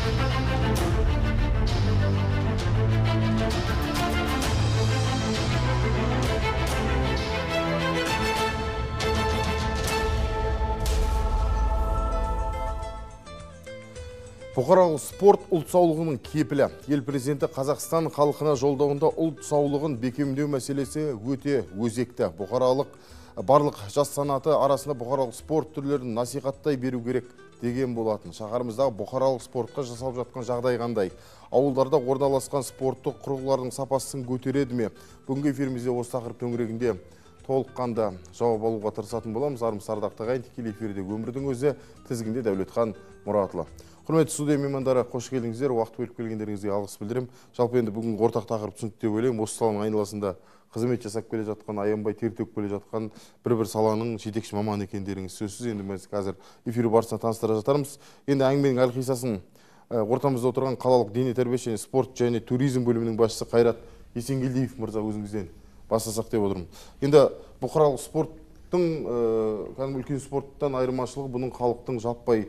Бұқаралық спорт ұлт саулығының кепілі. Ел президенті Қазақстан халқына жолдауында ұлт саулығын бекемдеу мәселесі өте өзекті. Бұқаралық барлық жас санаты арасында бұқаралық спорт түрлерін насихаттай беру керек деген болатын. Шаһарымыздағы бұқаралық спортқа жасалып жатқан жағдай қандай? Ауылдарда орналасқан спорттық құрылғылардың сапасын көтереді ме? Бүгінгі эфирімізде осы тақырып төңірегінде толыққанды жауап алуға тырысатын боламыз. Армысыз ардақты ағайын, тікелей эфирде өмірдің өзі, тізгінде Дәулетхан Мұратұлы. Құрметті студия меймандары, қош келдіңіздер. Уақыт бөліп келгендеріңізге алғыс білдірем. Жалпы енді бүгін ортақ тақырып түсінікті деп ойлаймын. Осы саланың айналасында қызмет жасап келе жатқан, аянбай тер төгіп келе жатқан бір саланың жетекші маманы екендеріңіз сөзсіз. Енді біз қазір эфир барысында таныстыра жатармыз. Енді әңгіменің әлқисасын ортамызда отырған қалалық дене тәрбие және спорт және туризм бөлімінің басшысы Қайрат Есенгелдиев мырза өзіңізден бастасақ деп отырмын. Енді бұқаралық спорттың үлкен спорттан айырмашылығы бұның халықтың жаппай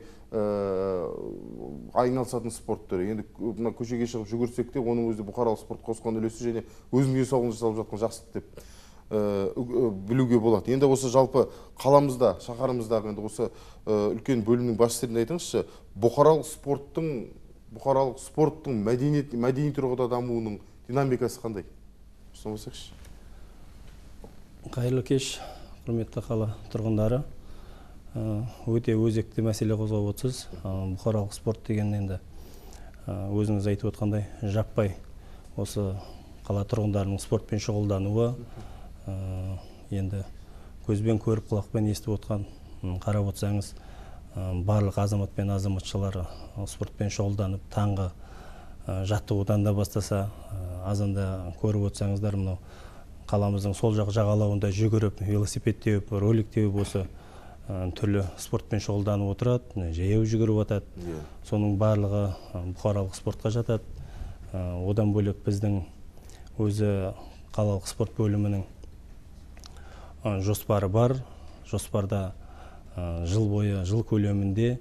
айналысатын спорт түрі. Енді мына көшеге шығып жүгірсек те, оның өзі бұқаралық спорт қосқан үлесі және өзінің денсаулығына жасалып жатқан жақсылық деп білуге болады. Енді осы жалпы қаламызда, шаһарымыздағы енді осы үлкен бөлімнің басшыларына айтыңызшы, бұқаралық спорттың мәдени тұрғыда дамуының динамикасы қандай? Ұсынбасақшы. Қайырлы кеш, құрметті қала тұрғындары. Өте өзекті мәселе қозғап отырсыз. Бұқаралық спорт деген енді өзіңіз айтып отқандай жаппай осы қала тұрғындарының спортпен шұғылдануы, енді көзбен көріп құлақпен естіп отқан, қарап отырсаңыз барлық азамат пен азаматшалары спортпен шұғылданып таңғы жаттығудан да бастаса, азанда көріп отырсаңыздар, мынау қаламыздың сол жақ жағалауында жүгіріп, велосипед теуіп, ролик теуіп осы түрлі спортпен шұғылданып отырады, жаяу жүгіріп жатады. Соның барлығы бұқаралық спортқа жатады. Одан бөлек біздің өзі қалалық спорт бөлімінің жоспары бар. Жоспарда жыл бойы, жыл көлемінде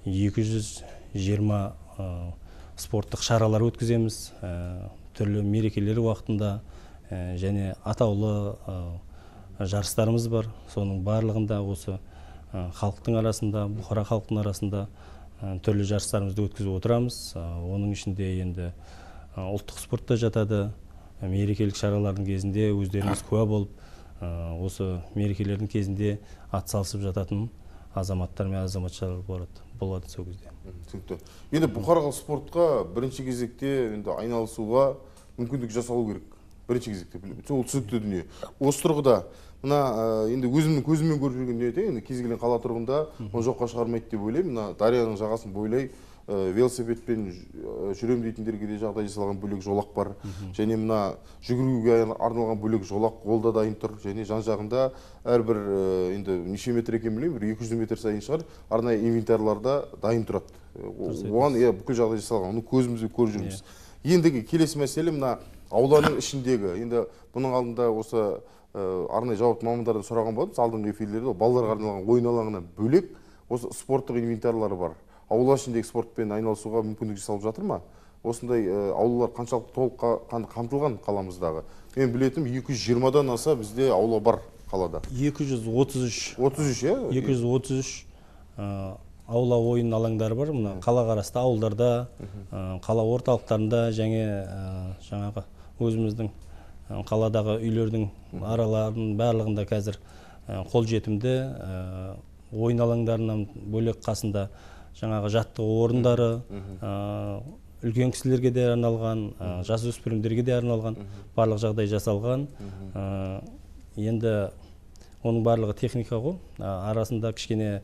220 спорттық шаралар өткіземіз. Түрлі мерекелер уақытында және атаулы жарыстарымыз бар. Соның барлығында осы халықтың арасында, бұқара халықтың арасында түрлі жарыстарымызды өткізіп отырамыз. Оның ішінде енді ұлттық спортта жатады. Мерекелік шаралардың кезінде өздеріңіз куә болып, осы мерекелердің кезінде атсалысып жататын азаматтар мен азаматшалар болады сол кезде. Түсінікті. Енді бұқаралық спортқа бірінші кезекте айналысуға мүмкіндік жасалу керек. Бірінші кезекте ол түсінікті дүние. Осы тұрғыда мына енді өзімнің көзіммен көріп жүрген дүние, енді кез келген қала тұрғында оны жоққа шығармайды деп ойлаймын. Мына Дарияның жағасын бойлай велосипедпен жүрем дейтіндерге де жағдай жасалған бөлек жолақ бар. Және мына жүгіруге арналған бөлек жолақ ол да дайын тұр. Және жан жағында әрбір енді неше метр екен білмеймін, 200 метр сайын шығар, арнайы инвентарларда дайын тұрады. Оған бүкіл жағдай жасалған. Оны көзімізбен көріп жүрміз. Ендігі келесі мәселе мына ауланың ішіндегі, енді бұның алдында осы арнайы жауапты мамандардан сұраған болдым, алдыңғы эфирлерде балаларға арналған ойын алаңынан бөлек осы спорттық инвентарлары бар. Аула ішіндегі спортпен айналысуға мүмкіндік жасалып жатыр ма? Осындай аулалар қаншалықты толық қамтылған қаламыздағы? Мен білетім 220-дан аса бізде аула бар қалада. 233. 233 аула ойын алаңдары бар. Мына қала қарасты ауылдарда, қала орталықтарында жаңағы өзіміздің қаладағы үйлердің араларының барлығында қазір қол жетімді ойын алаңдарынан бөлек қасында жаңағы жаттығу орындары, үлкен кісілерге де арналған, жасөспірімдерге де арналған барлық жағдай жасалған. Енді оның барлығы техника ғой, арасында кішкене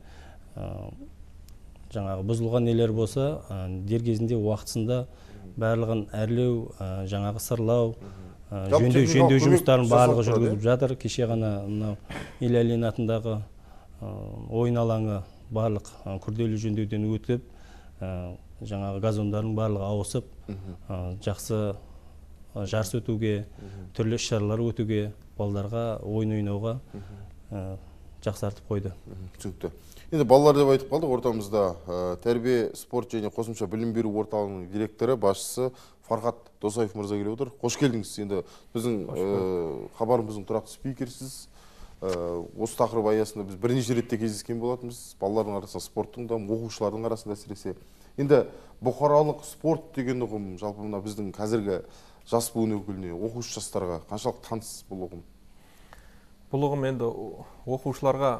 жаңағы бұзылған нелер болса, дер кезінде уақытысында барлығын әрлеу, жаңағы сырлау, жөндеу жұмыстарын барлығы жүргізіп жатыр. Кеше ғана Ильялин атындағы ойын алаңы барлық күрделі жөндеуден өтіп, жаңағы газондардың барлығы ауысып, жақсы жарыс өтуге, түрлі іс-шаралар өтуге, балаларға ойын ойнауға жақсартып қойды. Түсінікті. Енді балалар деп айтып қалдық, ортамызда тәрбие, спорт және қосымша білім беру орталығының директоры, басшысы Фархат Досаев мырза келіп отыр. Қош келдіңіз. Енді біздің хабарымыздың тұрақты спикерсіз. Осы тақырып аясында біз бірнеше ретте кездескен болатынбыз. Балалардың арасында, спорттың да, оқушылардың арасында әсіресе. Енді бұқаралық спорт деген ұғым жалпы мына біздің қазіргі жас буын өкіліне, оқушы жастарға қаншалық таныс бұл ұғым? Бұл ұғым енді оқушыларға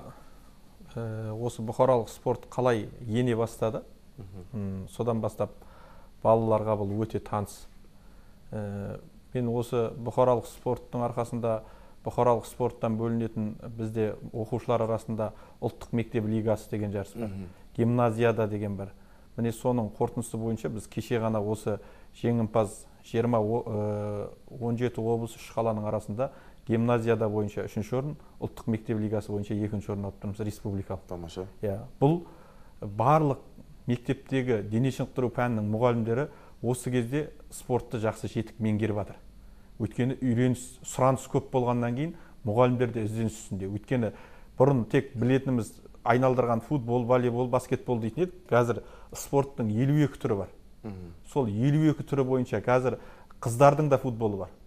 осы бұқаралық спорт қалай ене бастады. Содан бастап балаларға бұл өте таныс. Мен осы бұқаралық спорттың арқасында, бұқаралық спорттан бөлінетін бізде оқушылар арасында ұлттық мектеп лигасы деген жарыс бар. Гимназияда деген бар. Міне соның қорытындысы бойынша біз кеше ғана осы жеңімпаз 20-17 облыс 3 қаланың арасында гимназияда бойынша 3-ші орын, ұлттық мектеп лигасы бойынша 2-ші орын алып тұрмыз, республикалық. Тамаша. Бұл барлық мектептегі дене шынықтыру пәнінің мұғалімдері осы кезде спортты жақсы жетік меңгеріп жатыр. Өйткені сұраныс көп болғаннан кейін мұғалімдер де ізденіс үстінде. Өйткені бұрын тек білетініміз айналдырған футбол, волейбол, баскетбол дейтін еді. Қазір спорттың 52 түрі бар. Сол 52 түрі бойынша қазір қыздардың да футболы бар.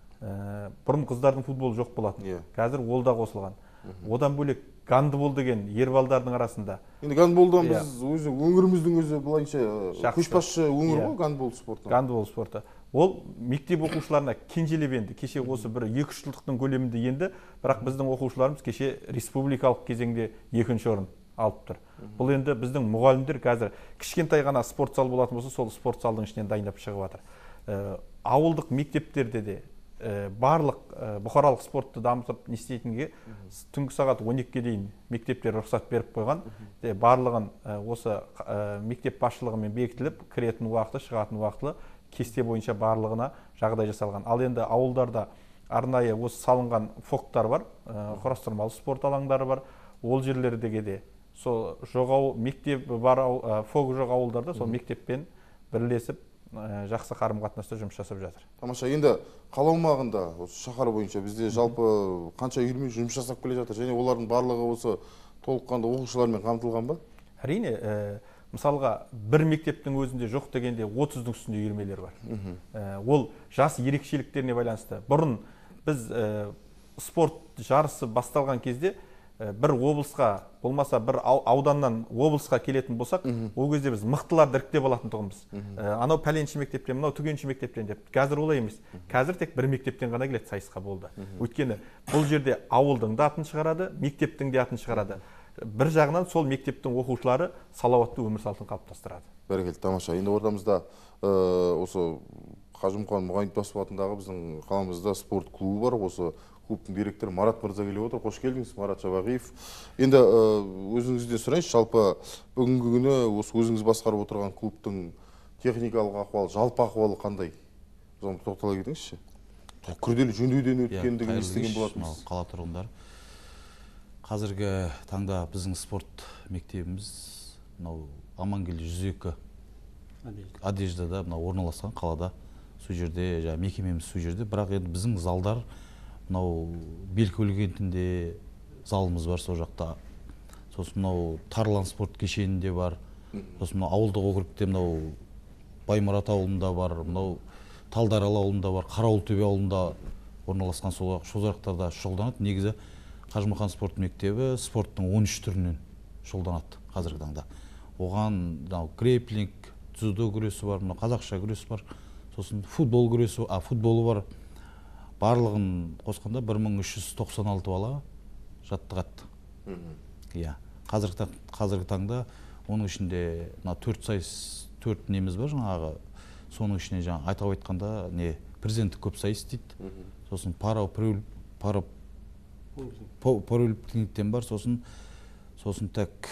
Бұрын қыздардың футболы жоқ болатын. Қазір ол да қосылған. Одан бөлек гандбол деген ер балдардың арасында. Енді гандболдан біз өңіріміздің өзі былайынша көшбасшы өңір ғой гандбол спорты. Гандбол спорты. Ол мектеп оқушыларына кенжелеп енді. Кеше осы бір 2 жылдықтың көлемінде енді, бірақ біздің оқушыларымыз кеше республикалық кезеңде 2-ші орын алып тұр. Бұл енді біздің мұғалімдер қазір кішкентай ғана спорт зал болатын болса, сол спорт залдың ішінен дайындап шығып жатыр. Ауылдық мектептерде де барлық бұқаралық спортты дамытып не істейтінге түнгі сағат 12-ге дейін мектептер рұқсат беріп қойған. Барлығын осы мектеп басшылығымен бекітіліп, кіретін уақыты, шығатын уақыты кесте бойынша барлығына жағдай жасалған. Ал енді ауылдарда арнайы осы салынған фоктар бар, құрастырмалы спорт алаңдары бар. Ол жерлердегі де сол мектеп бар, фок жоқ ауылдарда сол мектеппен бірлесіп жақсы қарым-қатынаста жұмыс жасап жатыр. Тамаша, енді қала аумағында осы шаһар бойынша бізде жалпы қанша үйірме жұмыс жасап келе жатыр, және олардың барлығы осы толыққанды оқушылармен қамтылған ба? Әрине, мысалға бір мектептің өзінде жоқ дегенде 30-дің үстінде үйірмелер бар. Ол жас ерекшеліктеріне байланысты. Бұрын біз спорт жарысы басталған кезде бір облысқа, болмаса бір ауданнан облысқа келетін болсақ, ол кезде біз мықтыларды іріктеп алатын тұғымыз. Анау пәленші мектептен, мынау түгенші мектептен деп. Қазір олай емес. Қазір тек бір мектептен ғана келеді сайысқа болды. Өйткені бұл жерде ауылдың да атын шығарады, мектептің де атын шығарады. Бір жағынан сол мектептің оқушылары салауатты өмір салтын қалыптастырады. Бәрекелді, тамаша. Енді ортамызда осы Қажымқан Мұғанитбасов атындағы біздің қаламызда спорт клубы бар. Осы клубтың директоры Марат мырза келіп отыр. Қош келдіңіз, Марат Жабағиев. Енді өзіңізден сұрайыншы, жалпы бүгінгі күні осы өзіңіз басқарып отырған клубтың техникалық ахуалы, жалпы ахуалы қандай? Соны тоқтала кетіңізші. Күрделі жөндеуден өткендігін естіген болатынбыз. Қала тұрғындары. Қазіргі таңда біздің спорт мектебіміз Амангелді 102 Одеждада орналасқан қалада. Сол жерде, мекемеміз сол жерде, бірақ енді біздің залдар Белкөл кентінде залымыз бар сол жақта. Сосын Тарлан спорт кешенінде бар. Сосын ауылдық округте Баймұрат ауылында бар, Талдарал ауылында бар, Қарауылтөбе ауылында орналасқан сол жақтарда шұғылданады. Негізі Қажымқан спорт мектебі спорттың 13 түрінен шұғылданады қазіргі таңда. Оған грэпплинг, дзюдо күресі бар, қазақша күресі бар, сосын футбол күресі, футболы бар. Барлығын қосқанда 1396 бала жаттығады. Қазіргі таңда оның ішінде 4 сайыс, 4 неміз бар жаңағы. Соның ішіне айтып айтқанда президенттік көп сайыс дейді. Сосын паралимпиадтен бар, сосын так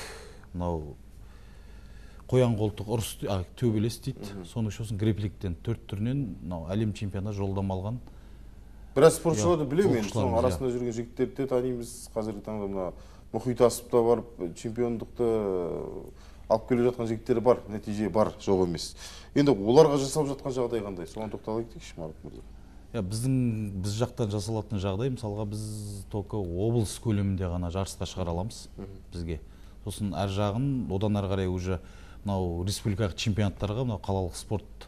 қоян қолтық ұрыс төбелес дейді. Соның сосын грэпплингтен 4 түрінен әлем чемпионатына жолдама алған. Біраз спортшыларды білемін, соның арасында жүрген жігіттерді танимыз. Қазіргі таңда Мұхит Асыпта барып чемпиондықты алып келе жатқан жігіттері бар, нәтиже бар, жоқ емес. Енді оларға жасап жатқан жағдай қандай? Соған тоқтала кетейікші, Марат мырза. біз жақтан жасалатын жағдай, мысалға біз только облыс көлемінде ғана жарысқа шығара аламыз бізге. Сосын әр жағын одан әрі қарай уже мынау республикалық чемпионаттарға, мынау қалалық спорт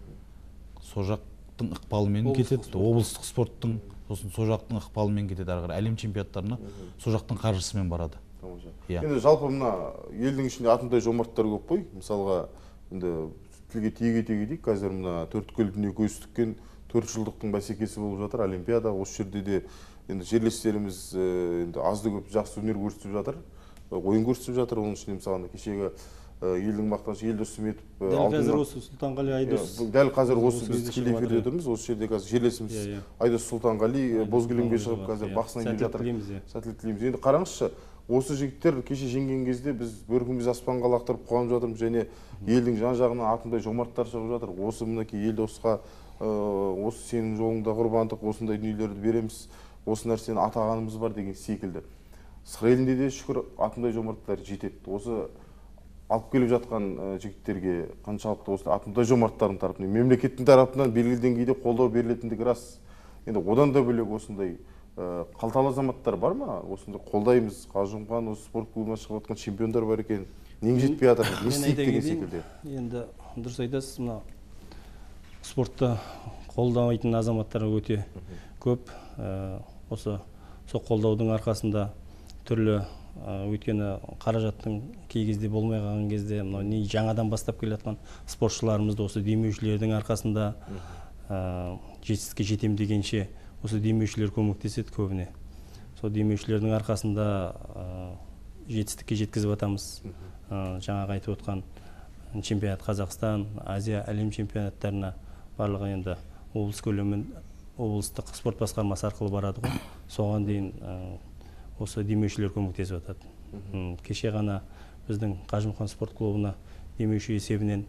со жақтың ықпалымен кетеді, облыстық спорттың, сосын со жақтың ықпалымен кетеді, әрі қарай әлем чемпионаттарына со жақтың қаржысымен барады. Енді жалпы мына елдің ішінде атымтай жомарттар көп қой. Мысалға енді тілге тиге дейік, қазір мына төрткүл дүниекөзістіккен 4 жылдықтың бәсекесі болып жатыр. Олимпиада осы жерде де енді жерлестеріміз енді азды көп жақсы өнер көрсетіп жатыр, ойын көрсетіп жатыр. Оның ішінде мысалы кешегі елдің мақтанышы Елдос Сметов, дәл қазір осы Сұлтанғали Айдос, дәл қазір осы біз тікелей эфирде тұрмыз. Осы жерде қазір жерлесіміз Айдос Сұлтанғали боз кілемге шығып қазір бақ сынай келе жатыр. Сәттілік тілейміз. Енді қараңызшы, осы жігіттер кеше жеңген кезде біз бөркіміз аспанға лақтырып қуанып жатырмыз, және елдің жан-жағынан атымтай жомарттар шығып жатыр. Осы мінекей Елдосқа осы сенің жолыңда құрбандық, осындай дүниелерді береміз, осы нәрсені атағанымыз бар деген секілді. Сыр елінде де шүкір атымтай жомарттар жетеді. Осы алып келіп жатқан жігіттерге қаншалықты осы атымтай жомарттардың тарапынан, мемлекеттің тарапынан белгілі деңгейде қолдау берілетіндігі рас. Енді одан да бөлек осындай қалталы азаматтар бар ма? Осындай қолдаймыз, Қажымқан осы спорт клубына шығып жатқан чемпиондар бар екен. Неге жетпей жатыр? Не істейік деген секілді. Енді дұрыс айтасыз, мына спортты қолдамайтын азаматтар өте көп. Осы сол қолдаудың арқасында түрлі өйткені қаражаттың кей кезде болмай қалған кезде мынау не жаңадан бастап келе жатқан спортшыларымызды осы демеушілердің арқасында жетістікке жетем дегенше осы демеушілер көмектеседі көбіне. Сол демеушілердің арқасында жетістікке жеткізіп жатамыз. Жаңағы айтып отқан чемпионат Қазақстан, Азия, әлем чемпионаттарына барлығы енді облыс көлемін облыстық спорт басқармасы арқылы барады ғой. Соған дейін осы демеушілер көмектесіп жатады. Кеше ғана біздің Қажымқан спорт клубына демеуші есебінен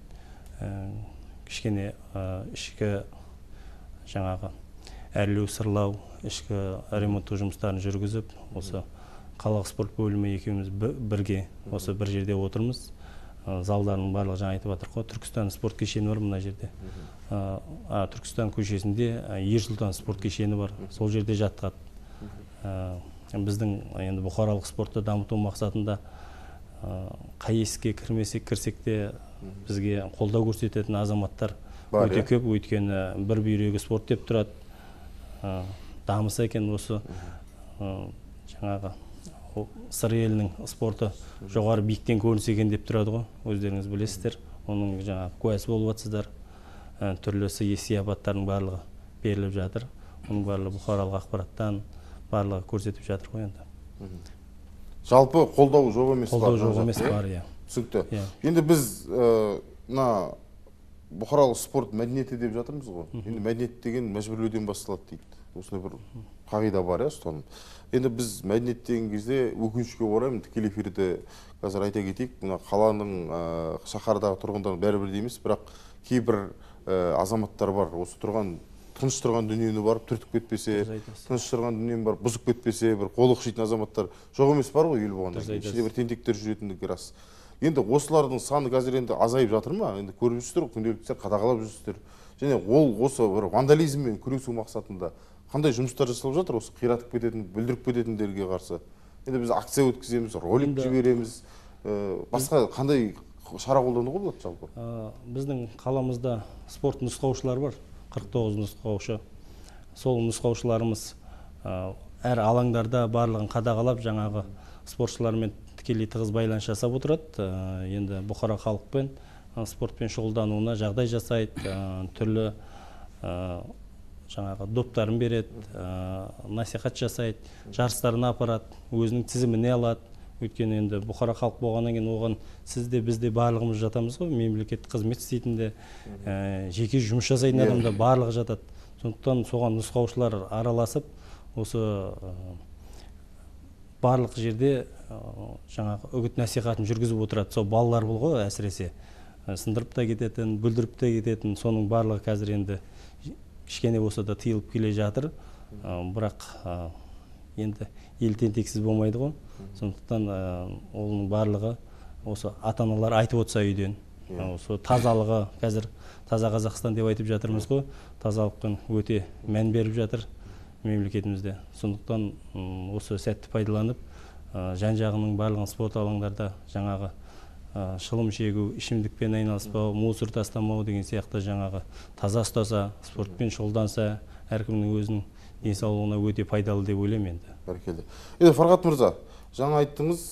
кішкене ішкі жаңағы әрлеу, сырлау, ішкі ремонттық жұмыстарын жүргізіп, осы қалалық спорт бөлімі екеуміз бірге осы бір жерде отырмыз. Залдардың барлығы жаңа айтып жатыр ғой, Түркістан спорт кешені бар мына жерде. Түркістан көшесінде Ерсұлтан спорт кешені бар, сол жерде жаттығады. Біздің енді бұқаралық спортты дамыту мақсатында қай есікке кірсек те бізге қолдау көрсететін азаматтар өте көп. Өйткені бір бүйрегі спорт деп тұрады. Дамыса екен осы жаңағы сыр елінің спорты жоғары биіктен көрінсе екен деп тұрады ғой. Өздеріңіз білесіздер, оның жаңағы куәсі болып жатсыздар. Түрлі сияпаттардың барлығы беріліп жатыр. Оның барлығы бұқаралық ақпараттан барлығы көрсетіп жатыр ғой енді. Жалпы қолдау жоқ емес бар. Қолдау жоқ емес бар, иә. Түсінікті. Енді біз мына бұқаралық спорт мәдениеті деп жатырмыз ғой. Енді мәдениет деген мәжбүрлеуден басталады дейді. Осындай бір қағида бар, ұстаным. Енді біз мәдениет деген кезде өкінішке орай тікелей эфирде қазір айта кетейік, мына қаланың шаһардағы тұрғындардың бәрібір емес, бірақ кейбір азаматтар бар, осы тұрған тыныш тұрған дүниені барып түртіп кетпесе, тыныш тұрған дүниені барып бұзып кетпесе, бір қолы қышитын азаматтар жоқ емес бар ғой ел болғанда. Ішінде бір тентектер жүретіндігі рас. Енді осылардың саны қазір енді азайып жатыр ма? Енді көріп жүрсіздер, күнделікті қадағалап жүрсіздер. Және ол осы бір вандализммен күресу мақсатында қандай жұмыстар жасалып жатыр осы қиратып кететін, бүлдіріп кететіндерге қарсы? Енді біз акция өткіземіз, ролик жібереміз, басқа қандай шара қолдануға болады жалпы? Біздің қаламызда спорт нұсқаушылар бар, 49 нұсқаушы. Сол нұсқаушыларымыз әр алаңдарда барлығын қадағалап, жаңағы спортшылармен тікелей тығыз байланыс жасап отырады. Енді бұқара халықпен спортпен шұғылдануына жағдай жасайды, түрлі жаңағы доптарын береді, насихат жасайды, жарыстарына апарады, өзінің тізіміне алады. Өйткені енді бұқара халық болғаннан кейін оған сізде бізде барлығымыз жатамыз ғой, мемлекеттік қызмет істейтінде, жеке жұмыс жасайтын адамда барлығы жатады. Сондықтан соған нұсқаушылар араласып, осы барлық жерде жаңағы үгіт насихатын жүргізіп отырады. Сол балалар бол ғой, әсіресе сындырып та кететін, бүлдіріп та кететін, соның барлығы қазір енді кішкене болса да тыйылып келе жатыр. Бірақ енді ел тентексіз болмайды ғой. Сондықтан оның барлығы осы ата-аналар айтып отырса үйден, Осы тазалығы, қазір таза Қазақстан деп айтып жатырмыз ғой, тазалықпен өте мән беріп жатыр мемлекетімізде. Сондықтан осы сәтті пайдаланып, жан-жағының барлығын спорт алаңдарда жаңағы шылым шегу, ішімдікпен айналыспау, мусор тастамау деген сияқты жаңағы таза ұстаса, спортпен шұғылданса, әркімнің өзінің денсаулығына өте пайдалы деп ойлаймын енді. Бәрекелді. Енді Фарғат мырза, жаңа айттыңыз,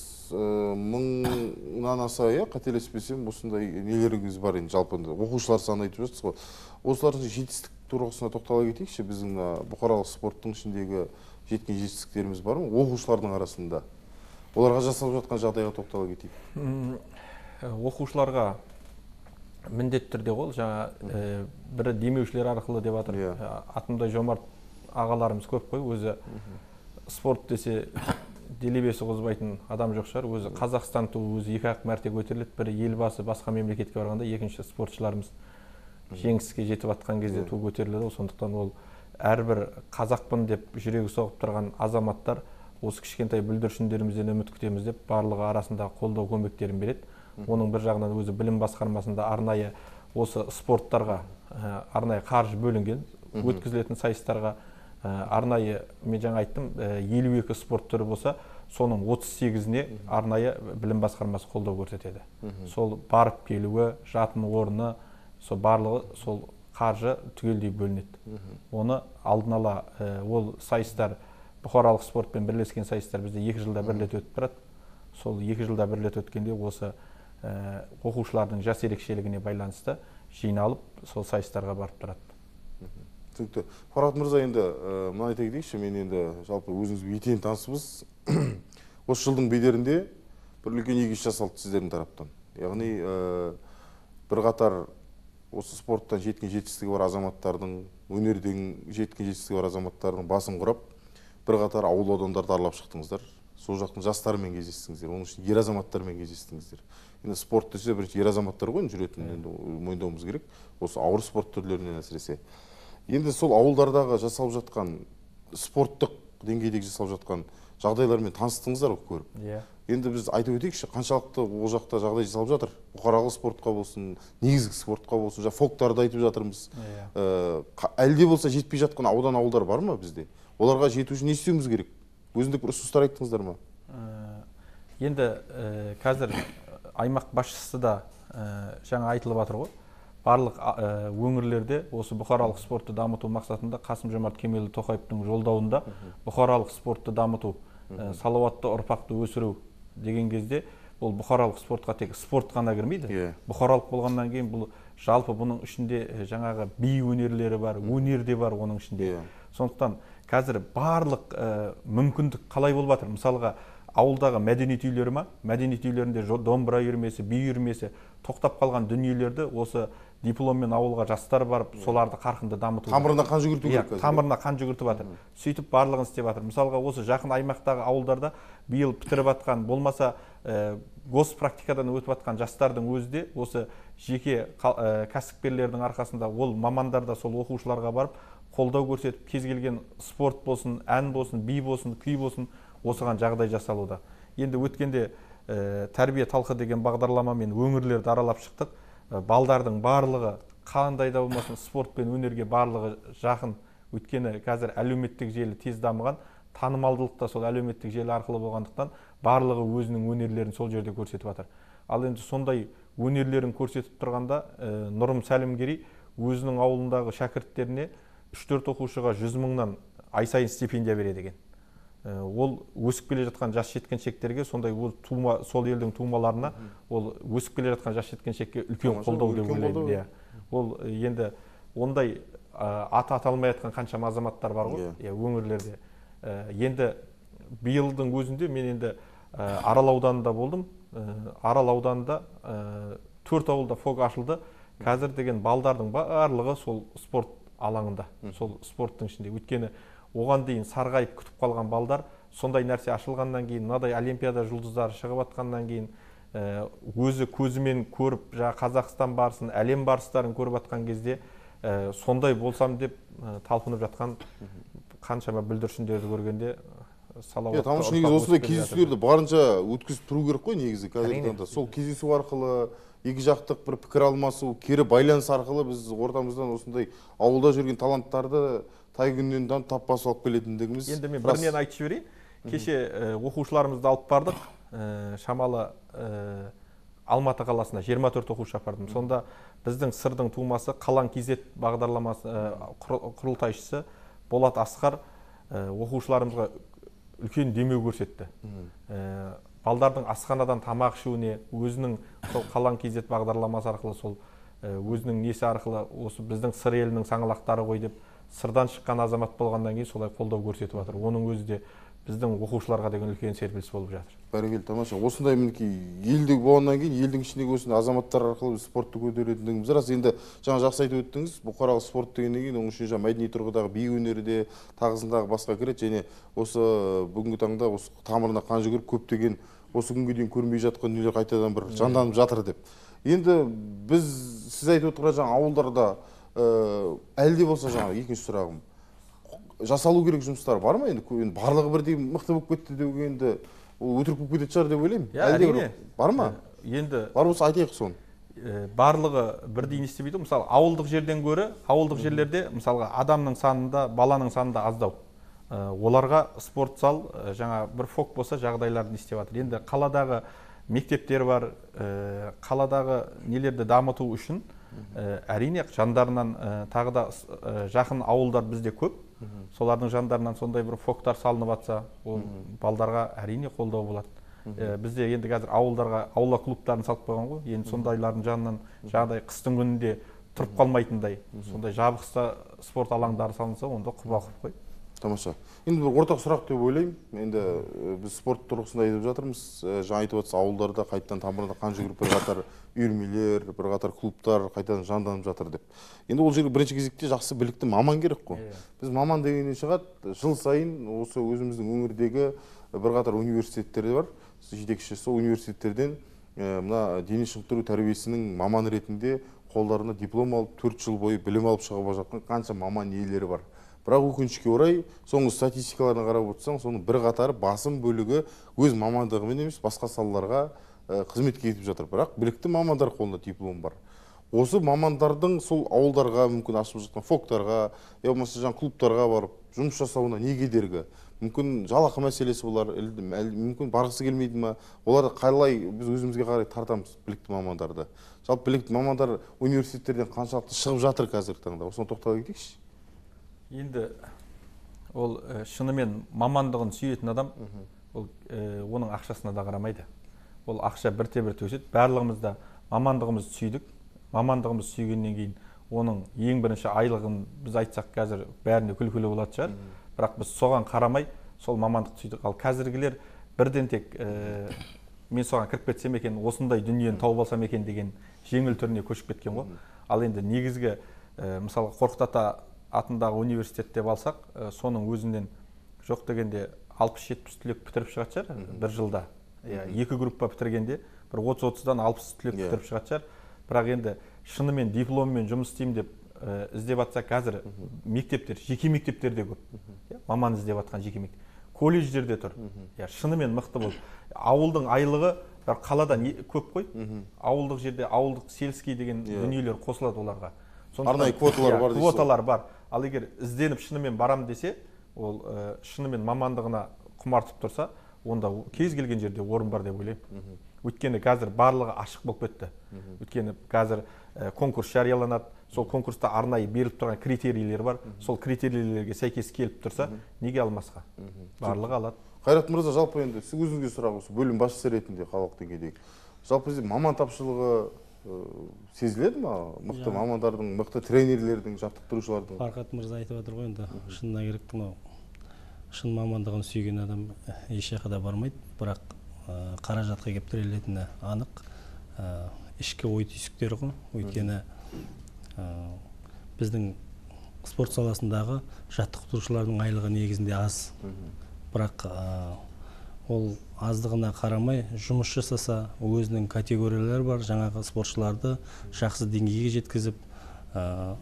1000-нан аса, қателеспесем, осындай нелеріңіз бар енді, жалпы оқушылар саны айтып жатсыз ғой. Осылардың жетістік тұрғысына тоқтала кетейікші, біздің бұқаралық спорттың ішіндегі жеткен жетістіктеріміз бар ма? Оқушылардың арасында. Оларға жасалып жатқан жағдайға тоқтала кетейік. Оқушыларға міндетті түрде ғой, жаңа бірі демеушілер арқылы деп жатыр. Атымдай жомарт ағаларымыз көп қой, өзі спорт десе делебесі қозбайтын адам жоқ шығар. Өзі Қазақстан туы өзі 2-ақ мәрте көтеріледі. Бірі елбасы басқа мемлекетке барғанда, екінші спортшыларымыз жеңіске жетіп атқан кезде ту көтеріледі. Сондықтан ол әрбір қазақпын деп жүрегі соғып тұрған азаматтар осы кішкентай бүлдіршіндерімізден үміт күтеміз деп барлығы арасында қолдау көмектерін береді. Оның бір жағынан өзі білім басқармасында арнайы осы спорттарға арнайы қаржы бөлінген, өткізілетін сайыстарға арнайы, мен жаңа айттым, 52 спорт түрі болса, соның 38-іне арнайы білім басқармасы қолдау көрсетеді. Сол барып келуі, жатын орны, сол барлығы сол қаржы түгелдей бөлінеді. Оны алдын ала ол сайыстар, бұқаралық спортпен бірлескен сайыстар бізде 2 жылда бір рет өтіп тұрады. Сол 2 жылда бір рет өткенде осы оқушылардың жас ерекшелігіне байланысты жиналып, сол сайыстарға барып тұрады. Түсінікті. Фарғат мырза, енді мына айта кетейікші, мен енді жалпы өзіңізбен етене танысымыз. Осы жылдың бедерінде бір үлкен игі іс жасалды сіздердің тараптан. Яғни бірқатар осы спорттан жеткен жетістігі бар азаматтардың, өнерден жеткен жетістігі бар азаматтардың басын құрап, бірқатар ауыл аудандарды аралап шықтыңыздар. Сол жақтың жастарымен кездестіңіздер, оның үшін ер азаматтармен кездестіңіздер. Енді спорт десе бірінші ер азаматтар ғой жүретін, енді мойындауымыз керек. Осы ауыр спорт түрлерінен әсіресе. Енді сол ауылдардағы жасалып жатқан спорттық деңгейдегі жасалып жатқан жағдайлармен таныстыңыздар ғой көріп. Енді біз айтып өтейікші, қаншалықты ол жақта жағдай жасалып жатыр. Бұқаралық спортқа болсын, негізгі спортқа болсын, фолктарды айтып жатырмыз. Әлде болса жетпей жатқан аудан ауылдар бар ма бізде? Оларға жету үшін не істеуіміз керек? Өзіндік бір ұсыныстар айттыңыздар ма? Енді қазір аймақ басшысы да жаңа айтылып жатыр ғой. Барлық өңірлерде осы бұқаралық спортты дамыту мақсатында Қасым-Жомарт Кемелұлы Тоқаевтың жолдауында бұқаралық спортты дамыту, салауатты ұрпақты өсіру деген кезде ол бұқаралық спортқа тек спорт қана кірмейді. Бұқаралық болғаннан кейін бұл жалпы бұның ішінде жаңағы би өнерлері бар, өнер де бар оның ішінде. Сондықтан қазір барлық мүмкіндік қалай болып жатыр? Мысалға ауылдағы мәдениет үйлері ма? Мәдениет үйлерінде домбыра үйірмесі, би үйірмесі тоқтап қалған дүниелерді осы дипломмен ауылға жастар барып, соларды қарқынды дамыту. Тамырына қан жүгірту керек. Тамырына қан жүгіртіп жатыр. Сөйтіп барлығын істеп жатыр. Мысалға осы жақын аймақтағы ауылдарда биыл бітіріп жатқан, болмаса госпрактикадан өтіп жатқан жастардың өзі де осы жеке кәсіпкерлердің арқасында ол мамандарда сол оқушыларға барып қолдау көрсетіп, кез келген спорт болсын, ән болсын, би болсын, күй болсын, осыған жағдай жасалуда. Енді өткенде тәрбие талқы деген бағдарламамен өңірлерді аралап шықтық. Балдардың барлығы қандай да болмасын спорт пен өнерге барлығы жақын. Өйткені қазір әлеуметтік желі тез дамыған, танымалдылық та сол әлеуметтік желі арқылы болғандықтан барлығы өзінің өнерлерін сол жерде көрсетіп жатыр. Ал енді сондай өнерлерін көрсетіп тұрғанда Нұрым Сәлімгерей өзінің ауылындағы шәкірттеріне 3-4 оқушыға 100 мыңнан ай сайын стипендия береді екен. Ол өсіп келе жатқан жас жеткіншектерге, сондай сол елдің тумаларына ол өсіп келе жатқан жас жеткіншекке үлкен қолдау деп ойлаймын. Ол енді ондай аты аталмай жатқан қаншама азаматтар бар ғой өңірлерде. Енді биылдың өзінде мен енді Арал ауданында болдым. Арал ауданында 4 ауылда фок ашылды. Қазір деген балдардың барлығы сол спорт алаңында, сол спорттың ішінде. Өйткені оған дейін сарғайып күтіп қалған балдар сондай нәрсе ашылғаннан кейін, мынадай олимпиада жұлдыздары шығып атқаннан кейін, өзі көзімен көріп, Қазақстан барысын, әлем барыстарын көріп атқан кезде сондай болсам деп талпынып жатқан қаншама бүлдіршіндерді көргенде салауатты тамаша негізі осындай кездесулерді барынша өткізіп тұру керек қой негізі қазіргі таңда. Сол кездесу арқылы екі жақтық бір пікір алмасу, кері байланыс арқылы біз ортамыздан осындай ауылда жүрген таланттарды тай күннен тап басып алып келетіндігіміз. Енді мен бірінен айтып жіберейін. Кеше оқушыларымызды алып бардық. Шамалы Алматы қаласына 24 оқушы апардым. Сонда біздің сырдың тумасы Қалан Кезет бағдарламасы құрылтайшысы Болат Асқар оқушыларымызға үлкен демеу көрсетті. Балдардың асханадан тамақ ішуіне, өзінің сол Қалан Кезет бағдарламасы арқылы, сол өзінің несі арқылы осы біздің сыр елінің саңлақтары ғой деп сырдан шыққан азамат болғаннан кейін солай қолдау көрсетіп жатыр. Оның өзі де біздің оқушыларға деген үлкен серпіліс болып жатыр. Бәрекелді, тамаша. Осындай мінекей елдік болғаннан кейін елдің ішіндегі осындай азаматтар арқылы спортты көтеретіндігіміз рас. Енді жаңа жақсы айтып өттіңіз, бұқаралық спорт дегеннен кейін оның ішінде мәдени тұрғыдағы би өнері де тағысындағы басқа кіреді, және осы бүгінгі таңда осы тамырына қан жүгіріп көптеген осы күнге дейін көрмей жатқан дүниелер қайтадан бір жанданып жатыр деп. Енді сіз айтып отырған жаңа ауылдарда әлде болса жаңа екінші сұрағым, жасалу керек жұмыстар бар ма? Енді барлығы бірдей мықты болып кетті деуге енді өтірік болып кететін шығар деп ойлаймын. Әрине. Бар ма? Енді бар болса айтайық соны. Барлығы бірдей не істемейді. Мысалы, ауылдық жерден гөрі ауылдық жерлерде мысалға адамның санында, баланың санында аздау. Оларға спорт зал жаңа бір фок болса жағдайларды істеп жатыр. Енді қаладағы мектептер бар, қаладағы нелерді дамыту үшін әрине жандарынан тағы да жақын ауылдар бізде көп. Солардың жандарынан сондай бір фоктар салынып жатса, ол балдарға әрине қолдау болады. Бізде енді қазір ауылдарға аула клубтарын салып қойған ғой. Енді сондайлардың жанынан жаңағыдай қыстың күнінде тұрып қалмайтындай, сондай жабықса спорт алаңдары салынса, онда құба-құп қой. Тамаша. Енді бір ортақ сұрақ деп ойлаймын. Енді біз спорт тұрғысында айтып жатырмыз. Жаңа айтып отырсыз, ауылдарда қайтадан тамырына қан жүгіріп бір қатар үйірмелер, бір қатар клубтар қайтадан жанданып жатыр деп. Енді ол жерге бірінші кезекте жақсы білікті маман керек қой. Біз маман дегеннен шығады, жыл сайын осы өзіміздің өңірдегі бір қатар университеттер бар. Жетекші сол университеттерден мына дене шынықтыру тәрбиесінің маман ретінде қолдарына диплом алып, 4 жыл бойы білім алып шығып жатқан қанша маман иелері бар. Бірақ өкінішке орай, соңғы статистикаларына қарап отырсаң, соның бір қатары басым бөлігі өз мамандығымен емес, басқа салаларға қызметке кетіп жатыр. Бірақ білікті мамандар қолында диплом бар. Осы мамандардың сол ауылдарға, мүмкін ашып жатқан фоктарға, я болмаса жаңа клубтарға барып жұмыс жасауына не кедергі? Мүмкін жалақы мәселесі болар, мүмкін барғысы келмейді ма? Оларды қалай біз өзімізге қарай тартамыз білікті мамандарды? Жалпы білікті мамандар университеттерден қаншалықты шығып жатыр қазіргі таңда? Осыны тоқтала кетейікші. Енді ол шынымен мамандығын сүйетін адам, оның ақшасына да қарамайды. Ол ақша бірте-бір өседі. Барлығымыз да мамандығымызды сүйдік. Мамандығымызды сүйгеннен кейін оның ең бірінші айлығын біз айтсақ қазір бәріне күлкілі болады шығар. Бірақ біз соған қарамай сол мамандықты сүйдік. Ал қазіргілер бірден тек мен соған кіріп кетсем екен, осындай дүниені тауып алсам екен деген жеңіл түріне көшіп кеткен ғой. Ал енді негізгі мысалы Қорқыт Ата атындағы университет деп алсақ, соның өзінен жоқ дегенде 60-70 түлек бітіріп шығады шығар бір жылда. Екі группа бітіргенде бір 30-30-дан 60 түлек бітіріп шығады шығар. Бірақ енді шынымен дипломмен жұмыс істеймін деп іздеп жатса қазір мектептер, жеке мектептерде көп. Маман іздеп жатқан жеке мектеп. Колледждерде тұр. Шынымен мықты бол. Ауылдың айлығы қаладан көп қой. Ауылдық жерде ауылдық сельский деген дүниелер қосылады оларға. Арнайы квоталар бар дейсіз. Квоталар бар. Ал егер ізденіп шынымен барам десе, ол шынымен мамандығына құмартып тұрса, онда кез келген жерде орын бар деп ойлаймын. Өйткені қазір барлығы ашық болып кетті. Өйткені қазір конкурс жарияланады. Сол конкурста арнайы беріліп тұрған критерийлер бар. Сол критерийлерге сәйкес келіп тұрса, неге алмасқа? Барлығы алады. Қайрат мырза, жалпы енді сіз өзіңізге сұрақ осы бөлім басшысы ретінде халық деңгейдегі. Жалпы маман тапшылығы сезіледі ма? Мықты мамандардың, мықты тренерлердің, жаттықтырушылардың? Фархат мырза айтып отыр ғой енді, шынына керек мынау шын мамандығын сүйген адам еш жаққа да бармайды, бірақ қаражатқа келіп тірелетіні анық. Ішкі ой түйсіктері ғой. Өйткені біздің спорт саласындағы жаттықтырушылардың айлығы негізінде аз. Бірақ ол аздығына қарамай жұмыс жасаса, өзінің категориялары бар, жаңағы спортшыларды жақсы деңгейге жеткізіп,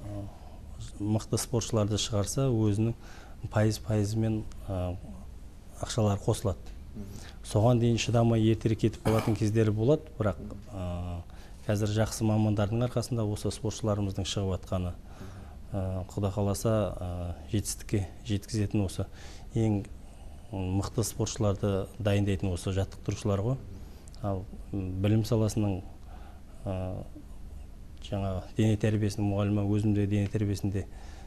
мықты спортшыларды шығарса, өзінің пайызымен ақшалар қосылады. Соған дейін шыдамай ертерек кетіп қалатын кездері болады, бірақ қазір жақсы мамандардың арқасында осы спортшыларымыздың шығып жатқаны Құда қаласа жетістікке жеткізетін осы ең мықты спортшыларды дайындайтын осы жаттықтырушылар ғой. Ал білім саласының жаңа дене тәрбиесінің мұғалімі, өзімде дене тәрбиесінде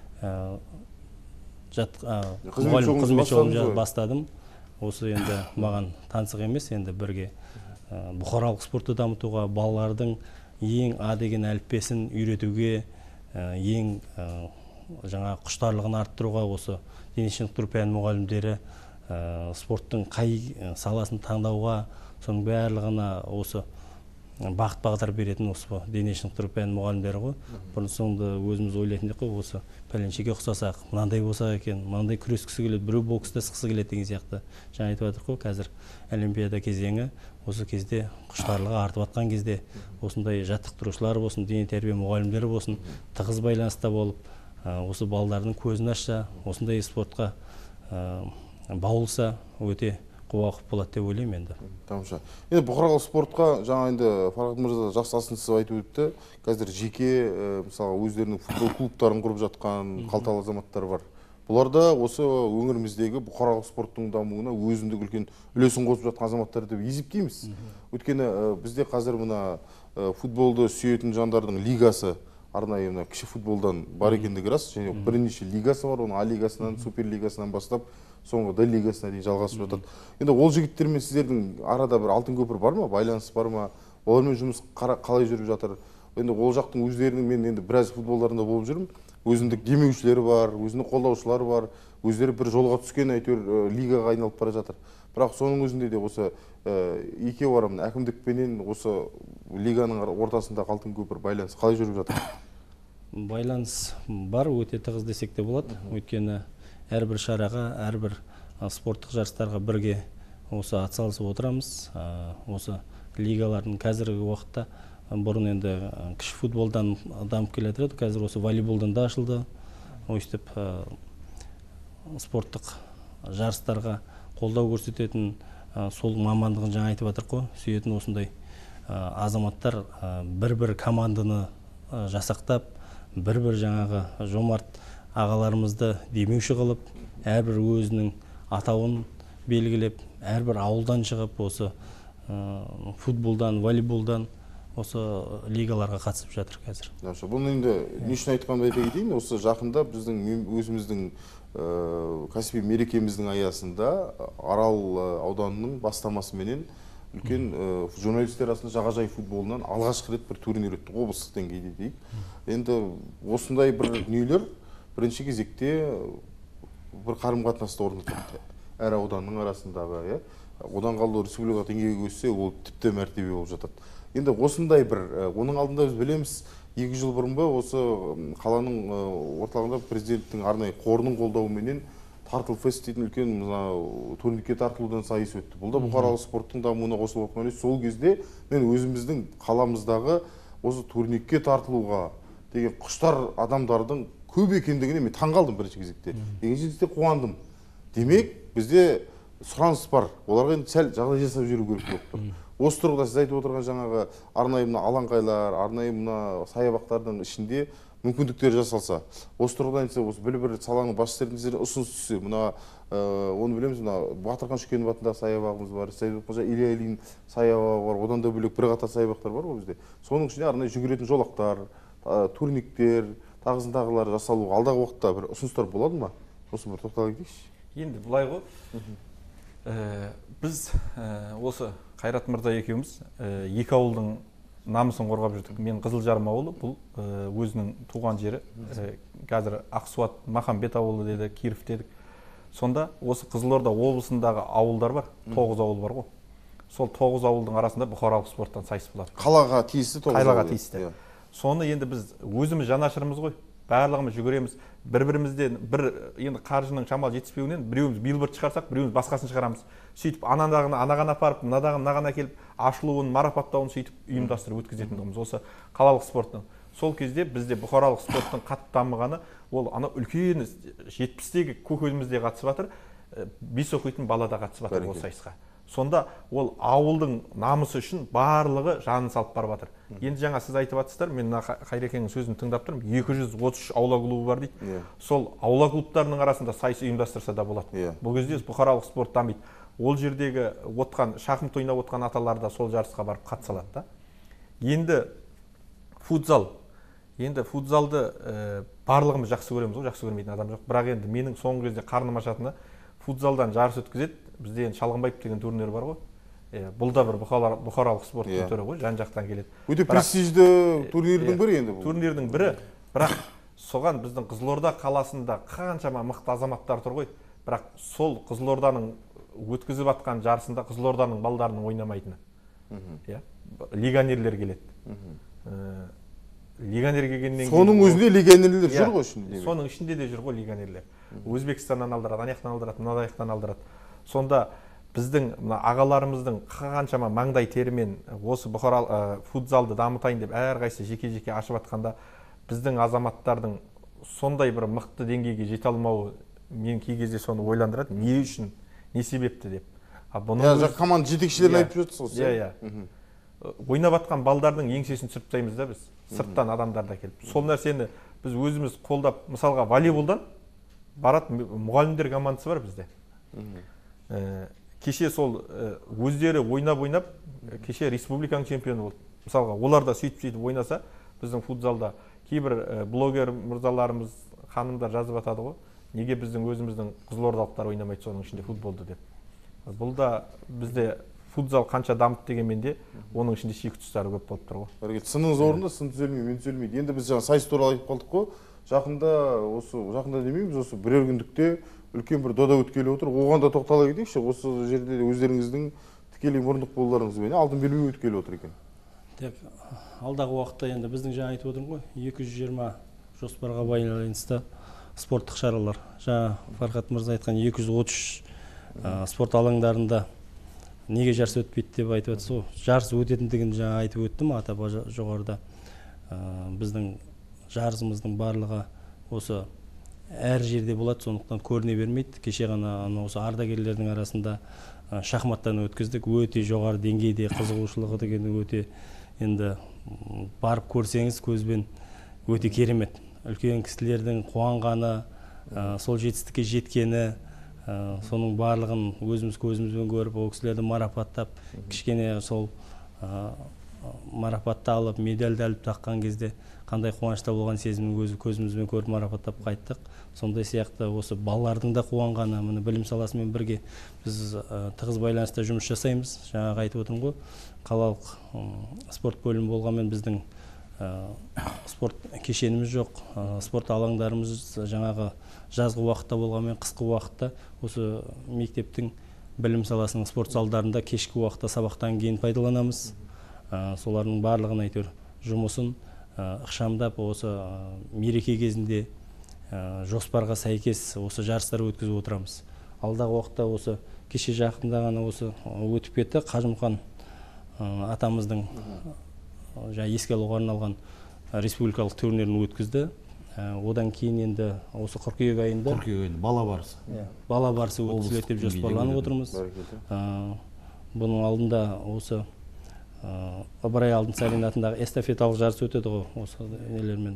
қызмет жолын бастадым. Осы енді маған таңсық емес, енді бірге бұқаралық спортты дамытуға, балалардың ең А деген әліппесін үйретуге, ең жаңа құштарлығын арттыруға осы дене шынықтыру пәні мұғалімдері спорттың қай саласын таңдауға, соның барлығына осы бағыт бағдар беретін осы дене шынықтыру пәні мұғалімдері ғой. Бұрын соңды өзіміз ойлайтын қой, осы пәленшеге ұқсасақ, мынандай болсақ екен, мынандай күрескісі келеді, біреу бокста сықсы келеді деген сияқты. Жаңа айтып жатыр ғой, қазір олимпиада кезеңі, осы кезде құштарлығы артып жатқан кезде осындай жаттықтырушылар болсын, дене тәрбие мұғалімдері болсын, тығыз байланыста болып, осы балалардың көзін ашса, осындай спортқа баулса өте қуақып болады деп ойлаймын енді. Тамаша. Енді бұқаралық спортқа жаңа енді Фархат мырза жақсы асынсыз айтып өтті. Қазір жеке мысалы өздерінің футбол клубтарын құрып жатқан қалталы азаматтар бар. Бұлар да осы өңіріміздегі бұқаралық спорттың дамуына өзіндік үлкен үлесін қосып жатқан азаматтар деп есептейміз. Өйткені бізде қазір мына футболды сүйетін жандардың лигасы, арнайы мына кіші футболдан бар екендігі рас, және бірнеше лигасы бар, оның А лигасынан, супер лигасынан бастап соңғы Д лигасына дейін жалғасып жатады. Енді ол жігіттермен сіздердің арада бір алтын көпір бар ма, байланыс бар ма? Олармен жұмыс қалай жүріп жатыр? Енді ол жақтың өздерінің, мен енді біраз футболдарында болып жүрмін, өзіндік демеушілері бар, өзіндік қолдаушылары бар, өздері бір жолға түскен әйтеуір лигаға айналып бара жатыр. Бірақ соның өзінде де осы екеуі арамын әкімдікпенен осы лиганың ортасындағы алтын көпір байланыс қалай жүріп жатыр? Байланыс бар, өте тығыз десек те болады. Өйткені әрбір шараға, әрбір спорттық жарыстарға бірге осы атсалысып отырамыз. Осы лигалардың қазіргі уақытта бұрын енді кіші футболдан дамып келе жатыр, қазір осы волейболдан да ашылды. Өйстіп спорттық жарыстарға қолдау көрсететін сол мамандығын жаңа айтып жатыр ғой, сүйетін осындай азаматтар бір-бір команданы жасақтап, бір-бір жаңағы жомарт ағаларымызды демеуші қылып, әрбір өзінің атауын белгілеп, әрбір ауылдан шығып, осы футболдан, волейболдан осы лигаларға қатысып жатыр қазір. Бұны енді не үшін айтқанымды айта кетейін, осы жақында біздің өзіміздің кәсіби мерекеміздің аясында Арал ауданының бастамасыменен үлкен журналистер арасында жағажай футболынан алғашқы рет бір турнир өтті, облыстық деңгейде дейік. Енді осындай бір дүниелер бірінші кезекте бір қарым-қатынасты орнатады әр ауданның арасындағы. Одан қалды республика деңгейге өссе, ол тіпті мәртебе болып жатады. Енді осындай бір, оның алдында біз білеміз, 2 жыл бұрын ба осы қаланың орталығында президенттің арнайы қорының қолдауыменен Тартыл фест дейтін үлкен турникке тартылудан сайыс өтті. Бұл да бұқаралық спорттың дамуына қосылып жатқан. Сол кезде мен өзіміздің қаламыздағы осы турникке тартылуға деген құштар адамдардың көп екендігіне мен таңғалдым бірінші кезекте. Екінші кезекте қуандым. Демек, бізде сұраныс бар. Оларға енді сәл жағдай жасап жүру керек болып тұр. Осы тұрғыда сіз айтып отырған жаңағы арнайы мына алаңқайлар, арнайы мына саябақтардың ішінде мүмкіндіктер жасалса, осы тұрғыдан айтса, осы бір саланың басшыларының ұсыныс түссе, мына оны білеміз, мына Батырхан Шүкенов атындағы саябағымыз бар, Илья Ильин саябағы бар, одан да бөлек бірқатар саябақтар бар ғой бізде. Соның ішінде арнайы жүгіретін жолақтар, турниктер, тағылар жасалуға алдағы уақытта бір ұсыныстар болады ма? Осы бір тоқтала кетейікші. Енді былай ғой, біз осы Қайрат мырза екеуміз екі ауылдың намысын қорғап жүрдік. Мен Қызылжарым ауылы, бұл өзінің туған жері. Қазір Ақсуат, Махамбет ауылы деді, Киров дедік. Сонда осы Қызылорда облысындағы ауылдар бар, 9 ауыл бар ғой. Сол 9 ауылдың арасында бұқаралық спорттан сайыс болады. Қалаға тиісті 9 ауыл. Қалаға тиісті. Соны енді біз өзіміз жанашырымыз ғой. Барлығымыз жүгіреміз. Бір-бірімізден енді қаржының шамалы жетіспеуінен біреуіміз билборд шығарсақ, біреуіміз басқасын шығарамыз. Сөйтіп анаған апарып, мынаған әкеліп ашылуын, марапаттауын сөйтіп ұйымдастырып өткізетіндігіміз осы қалалық спорттың. Сол кезде бізде бұқаралық спорттың қатты дамығаны, ол ана үлкен 70-тегі көкөлімізде қатысып жатыр. бес оқитын бала да қатысып жатыр осы сайысқа. Сонда ол ауылдың намысы үшін барлығы жанын салып барып жатыр. Енді жаңа сіз айтып жатсыздар, мен Қайрекеңнің сөзін тыңдап тұрмын, 233 аула клубы бар дейді. Сол аула клубтарының арасында сайыс ұйымдастырса да болады. Бұл кезде бұқаралық спорт дамиды. Ол жердегі шахмат ойнап отқан аталар да сол жарысқа барып қатыса алады да. Енді футзал. Енді футзалды барлығымыз жақсы көреміз ғой, жақсы көрмейтін адам жоқ. Бірақ енді менің соңғы кезде қарным ашатыны футзалдан жарыс өткізеді. Бізде енді Шалғынбаев деген турнир бар ғой. Бұл да бір бұқаралық спорттың түрі ғой, жан-жақтан келеді. Өте престижді турнирдің бірі енді бұл. Турнирдің бірі, бірақ соған біздің Қызылорда қаласында қаншама мықты азаматтар тұр ғой. Бірақ сол Қызылорданың өткізіп жатқан жарысында Қызылорданың балдарының ойнамайтыны. Легионерлер келеді. Легионер келгеннен кейін соның өзінде легионерлер жүр ғой ішінде. Соның ішінде де жүр ғой легионерлер. Өзбекстаннан алдырады, анаяқтан алдырады, мынаяқтан алдырады. Сонда біздің ағаларымыздың қаншама маңдай терімен осы футзалды дамытайын деп әрқайсысы жеке-жеке ашып жатқанда біздің азаматтардың сондай бір мықты деңгейге жете алмауы мен кей кезде соны ойландырады. Не үшін, не себепті деп. Команда жетекшілерін айтып жатсыз ғой. Ойнап жатқан балдардың еңсесін сүртпейміз да біз. Сырттан адамдар да келіп. Сол нәрсені біз өзіміз қолдап, мысалға волейболдан баратын мұғалімдер командасы бар бізде. Кеше сол өздері ойнап, кеше республиканың чемпионы болды. Мысалға, олар да сөйтіп ойнаса, біздің футзалда кейбір блогер мырзаларымыз, ханымдар жазып жатады ғой. Неге біздің өзіміздің қызылордалықтар ойнамайды соның ішінде футболды деп. Бұл да бізде футзал қанша дамыды дегенмен оның ішінде сүйікті тұстары көп болып тұр ғой. Сыныңыз орында, сын түзелмей, мен түзелмейді. Енді біз жаңа сайыс туралы айтып қалдық қой. Жақында демейміз, осы бірер күндікте үлкен бір дода өткелі отыр. Оған да тоқтала кетейікші. Осы жерде өздеріңіздің тікелей мұрындық болуларыңызбен алтын белбеу өткелі отыр екен. Тек алдағы уақытта енді біздің жаңа айтып отырмын ғой, 220 жоспарға байланысты спорттық шаралар. Жаңа Фархат мырза айтқан 233 спорт алаңдарында неге жарыс өтпейді деп айтып жатсыз ғой. Жарыс өтетіндігін жаңа айтып өттім атап жоғарыда. Біздің жарысымыздың барлығы осы әр жерде болады, сондықтан көріне бермейді. Кеше ғана осы ардагерлердің арасында шахматтан өткіздік. Өте жоғары деңгейде қызығушылығы деген өте, енді барып көрсеңіз көзбен өте керемет. Үлкен кісілердің қуанғаны, сол жетістікке жеткені, соның барлығын өзіміз көзімізбен көріп, ол кісілерді марапаттап, кішкене сол марапатты алып, медальді алып таққан кезде қандай қуанышта болған сезімін көзімізбен көріп марапаттап қайттық. Сондай сияқты осы балалардың да қуанғаны, міне білім саласымен бірге біз тығыз байланыста жұмыс жасаймыз. Жаңағы айтып отырмын ғой, қалалық спорт бөлімі болғанмен біздің спорт кешеніміз жоқ, спорт алаңдарымыз жаңағы жазғы уақытта болғанмен қысқы уақытта осы мектептің білім саласының спорт залдарында кешкі уақытта сабақтан кейін пайдаланамыз. Солардың барлығын әйтеуір жұмысын ықшамдап осы мереке кезінде жоспарға сәйкес осы жарыстар өткізіп отырамыз. Алдағы уақытта осы кеше жақында ғана осы өтіп кетті. Қажымхан атамыздың еске алуға арналған республикалық турнирін өткізді. Одан кейін енді осы қыркүйек айында бала барысы. Бала барысы өткізіледі деп жоспарланып отырмыз. Бұның алдында осы Ыбырай Алтынсарин атындағы эстафеталық жарыс өтеді ғой, осы нелермен,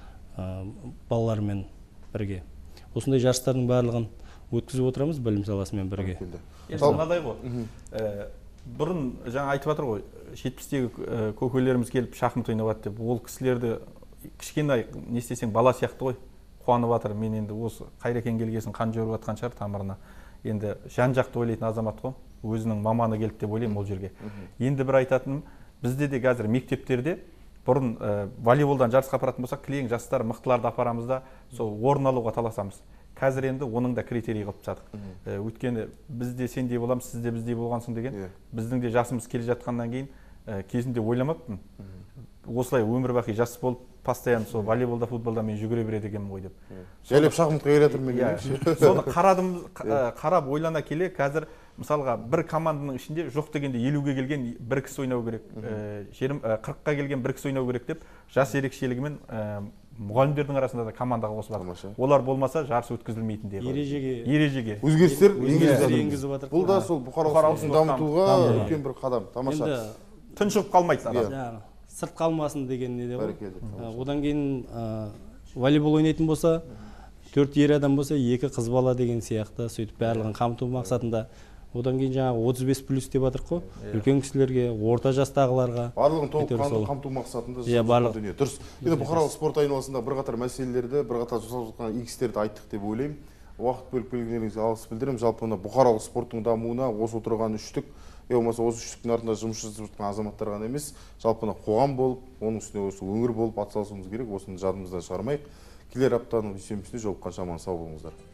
балалармен бірге. Осындай жарыстардың барлығын өткізіп отырамыз білім саласымен бірге. Мынадай ғой, бұрын жаңа айтып жатыр ғой, 70-тегі көкелеріміз келіп шахмат ойнап деп, ол кісілерді кішкене не істесең бала сияқты ғой, қуанып жатыр. Мен енді осы Қайрекең келгесін қан жүріп жатқан шығар тамырына. Енді жан-жақты ойлайтын азамат қой, өзінің маманы келді деп ойлаймын ол жерге. Енді бір айтатыным, бізде де қазір мектептерде бұрын волейболдан жарысқа апаратын болсақ, кілең жастар мықтыларды апарамыз да, сол орын алуға таласамыз. Қазір енді оның да критерий қылып тастадық. Өйткені бізде сендей боламыз, сізде біздей болғансың деген, біздің де жасымыз келе жатқаннан кейін кезінде ойламаппын. Осылай өмір бақи жас болып, постоянно сол волейболда, футболда мен жүгіре береді екенмін ғой деп. Жайлап шахматқа келе жатырмын. Соны қарап ойлана келе, қазір мысалға бір команданың ішінде жоқ дегенде 50-ге келген бір кісі ойнау керек, 40-қа келген бір кісі ойнау керек деп жас ерекшелігімен мұғалімдердің арасында да командаға қосып Тамаша. жатыр. Олар болмаса жарыс өткізілмейтін деп. Ережеге өзгерістер енгізіп жатыр. бұл да сол бұқаралық спортты дамытуға үлкен бір қадам. Тамаша. Енді Тұншығып қалмайды адам. жаңағы сырт қалмасын деген не де ғой. Бәрекелді. Одан кейін волейбол ойнайтын болса, 4 ер адам болса, 2 қыз бала деген сияқты сөйтіп барлығын қамту мақсатында. Одан кейін жаңағы 35+ деп жатырық қой. Үлкен кісілерге, орта жастағыларға Барлығын толыққанды қамту мақсатында барлық дүние. Дұрыс. Енді бұқаралық спорт айналасында бірқатар мәселелерді, бірқатар жасалып жатқан игі істерді айттық деп ойлаймын. Уақыт бөліп келгендеріңізге алғыс білдіремін. Жалпы мына бұқаралық спорттың дамуына осы отырған үштік, болмаса осы үштіктің артында жұмыс жасап жатқан азаматтар ғана емес, жалпы мына қоғам болып, оның үстіне осы өңір болып атсалысуымыз керек. Осыны жадымыздан шығармайық. Келер аптаның дүйсенбісінде жолыққанша аман сау болыңыздар.